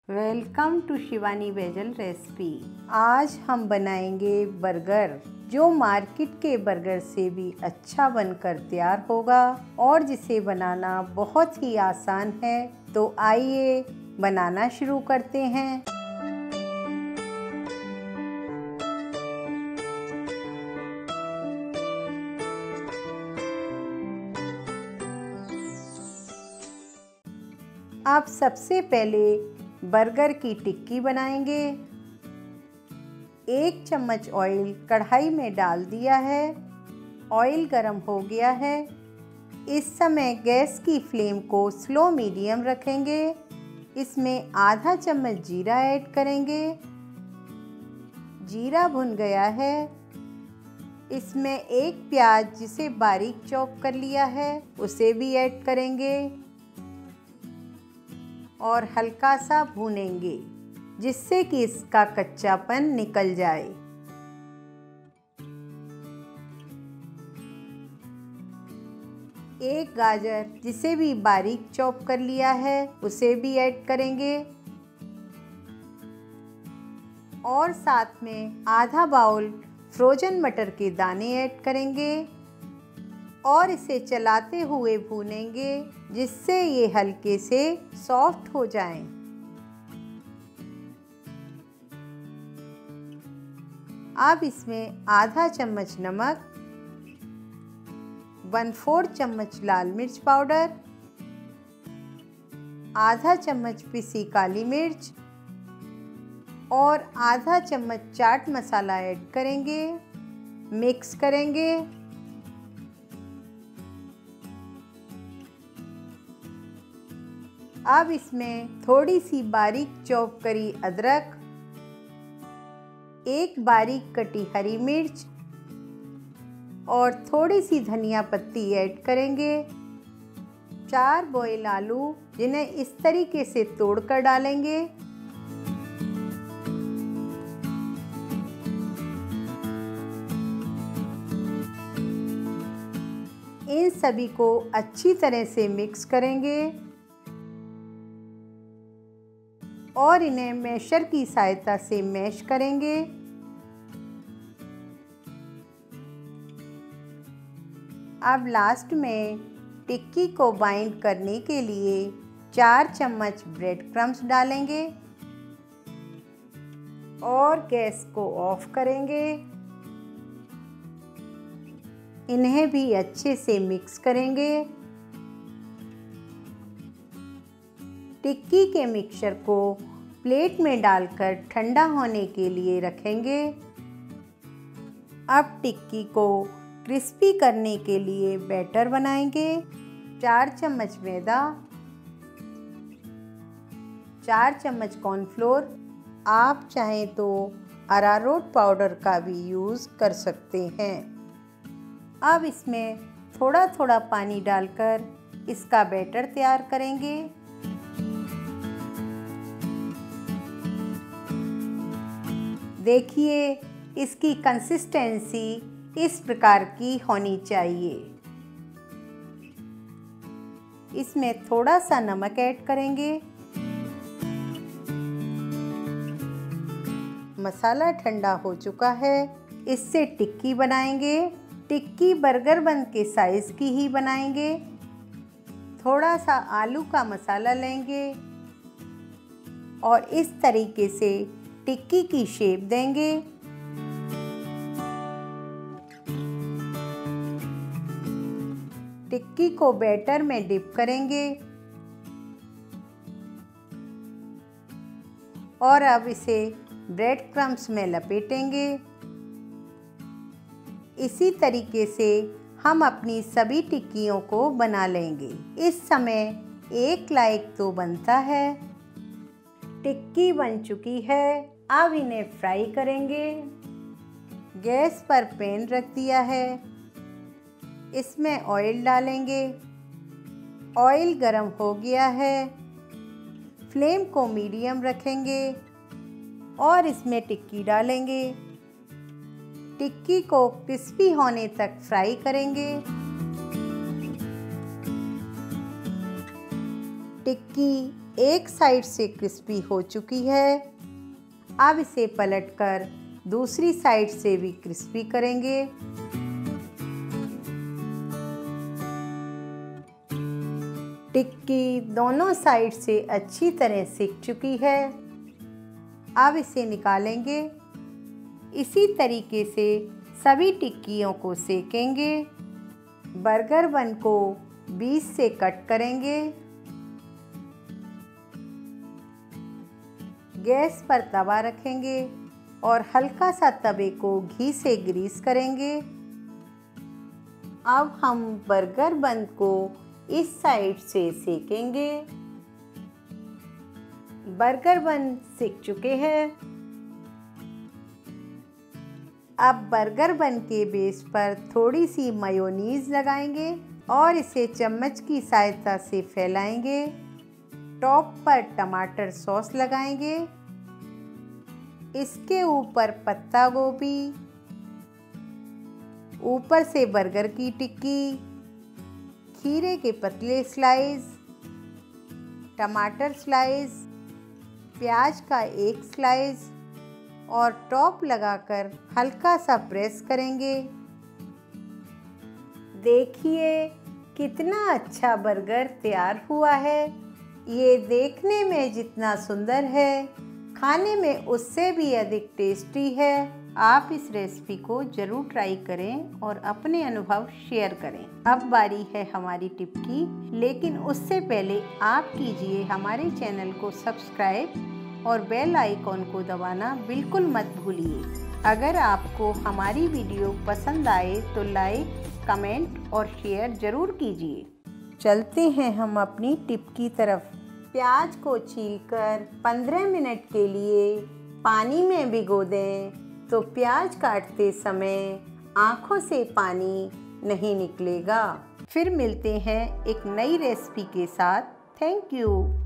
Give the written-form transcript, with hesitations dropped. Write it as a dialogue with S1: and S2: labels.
S1: Welcome to Shivani वेजल recipe. आज हम बनाएंगे बर्गर जो मार्केट के बर्गर से भी अच्छा बनकर तैयार होगा और जिसे बनाना बहुत ही आसान है। तो आइए बनाना शुरू करते हैं। आप सबसे पहले बर्गर की टिक्की बनाएंगे। 1 चम्मच ऑयल कढ़ाई में डाल दिया है। ऑयल गरम हो गया है। इस समय गैस की फ्लेम को स्लो मीडियम रखेंगे। इसमें आधा चम्मच जीरा ऐड करेंगे। जीरा भुन गया है। इसमें 1 प्याज जिसे बारीक चॉप कर लिया है उसे भी ऐड करेंगे और हल्का सा भूनेंगे जिससे कि इसका कच्चापन निकल जाए। एक गाजर जिसे भी बारीक चॉप कर लिया है उसे भी ऐड करेंगे और साथ में आधा बाउल फ्रोजन मटर के दाने ऐड करेंगे और इसे चलाते हुए भूनेंगे जिससे ये हल्के से सॉफ्ट हो जाएं। अब इसमें आधा चम्मच नमक, 1/4 चम्मच लाल मिर्च पाउडर, आधा चम्मच पिसी काली मिर्च और आधा चम्मच चाट मसाला ऐड करेंगे। मिक्स करेंगे। अब इसमें थोड़ी सी बारीक चॉप करी अदरक, 1 बारीक कटी हरी मिर्च और थोड़ी सी धनिया पत्ती ऐड करेंगे। 4 बॉयल आलू जिन्हें इस तरीके से तोड़कर डालेंगे। इन सभी को अच्छी तरह से मिक्स करेंगे और इन्हें मैशर की सहायता से मैश करेंगे। अब लास्ट में टिक्की को बाइंड करने के लिए 4 चम्मच ब्रेड क्रम्स डालेंगे और गैस को ऑफ करेंगे। इन्हें भी अच्छे से मिक्स करेंगे। टिक्की के मिक्सचर को प्लेट में डालकर ठंडा होने के लिए रखेंगे। अब टिक्की को क्रिस्पी करने के लिए बैटर बनाएंगे। 4 चम्मच मैदा, 4 चम्मच कॉर्नफ्लोर, आप चाहें तो अरारोट पाउडर का भी यूज़ कर सकते हैं। अब इसमें थोड़ा थोड़ा पानी डालकर इसका बैटर तैयार करेंगे। देखिए इसकी कंसिस्टेंसी इस प्रकार की होनी चाहिए। इसमें थोड़ा सा नमक ऐड करेंगे। मसाला ठंडा हो चुका है। इससे टिक्की बनाएंगे। टिक्की बर्गर बन के साइज़ की ही बनाएंगे। थोड़ा सा आलू का मसाला लेंगे और इस तरीके से टिक्की की शेप देंगे। टिक्की को बैटर में डिप करेंगे और अब इसे ब्रेड क्रम्स में लपेटेंगे। इसी तरीके से हम अपनी सभी टिक्कियों को बना लेंगे। इस समय एक लाइक तो बनता है। टिक्की बन चुकी है। अब इन्हें फ्राई करेंगे। गैस पर पैन रख दिया है। इसमें ऑयल डालेंगे। ऑयल गरम हो गया है। फ्लेम को मीडियम रखेंगे और इसमें टिक्की डालेंगे। टिक्की को क्रिस्पी होने तक फ्राई करेंगे। टिक्की एक साइड से क्रिस्पी हो चुकी है। अब इसे पलटकर दूसरी साइड से भी क्रिस्पी करेंगे। टिक्की दोनों साइड से अच्छी तरह सिक चुकी है। अब इसे निकालेंगे। इसी तरीके से सभी टिक्कियों को सेकेंगे। बर्गर बन को बीच से कट करेंगे। गैस पर तवा रखेंगे और हल्का सा तवे को घी से ग्रीस करेंगे। अब हम बर्गर बन को इस साइड से सेकेंगे। बर्गर बन सिक चुके हैं। अब बर्गर बन के बेस पर थोड़ी सी मेयोनीज लगाएंगे और इसे चम्मच की सहायता से फैलाएंगे। टॉप पर टमाटर सॉस लगाएंगे। इसके ऊपर पत्ता गोभी, ऊपर से बर्गर की टिक्की, खीरे के पतले स्लाइस, टमाटर स्लाइस, प्याज का एक स्लाइस और टॉप लगाकर हल्का सा प्रेस करेंगे। देखिए कितना अच्छा बर्गर तैयार हुआ है। ये देखने में जितना सुंदर है, खाने में उससे भी अधिक टेस्टी है। आप इस रेसिपी को ज़रूर ट्राई करें और अपने अनुभव शेयर करें। अब बारी है हमारी टिप की, लेकिन उससे पहले आप कीजिए हमारे चैनल को सब्सक्राइब और बेल आइकॉन को दबाना बिल्कुल मत भूलिए। अगर आपको हमारी वीडियो पसंद आए तो लाइक, कमेंट और शेयर ज़रूर कीजिए। चलते हैं हम अपनी टिप की तरफ। प्याज को छीलकर 15 मिनट के लिए पानी में भिगो दें तो प्याज काटते समय आँखों से पानी नहीं निकलेगा। फिर मिलते हैं एक नई रेसिपी के साथ। Thank you.